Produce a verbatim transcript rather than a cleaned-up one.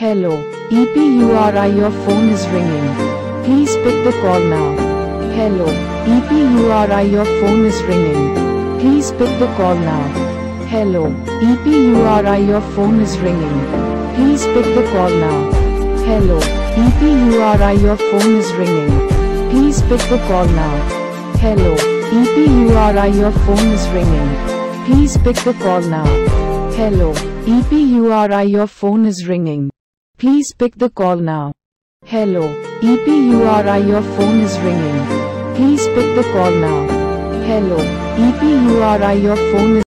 Hello, E P U R I your phone is ringing. Please pick the call now. Hello, E P U R I your phone is ringing. Please pick the call now. Hello, E P U R I your phone is ringing. Please pick the call now. Hello, E P U R I your phone is ringing. Please pick the call now. Hello, E P U R I your phone is ringing. Please pick the call now. Hello, E P U R I your phone is ringing. Please pick the call now. Hello, E P U R I your phone is ringing. Please pick the call now. Hello, E P U R I your phone is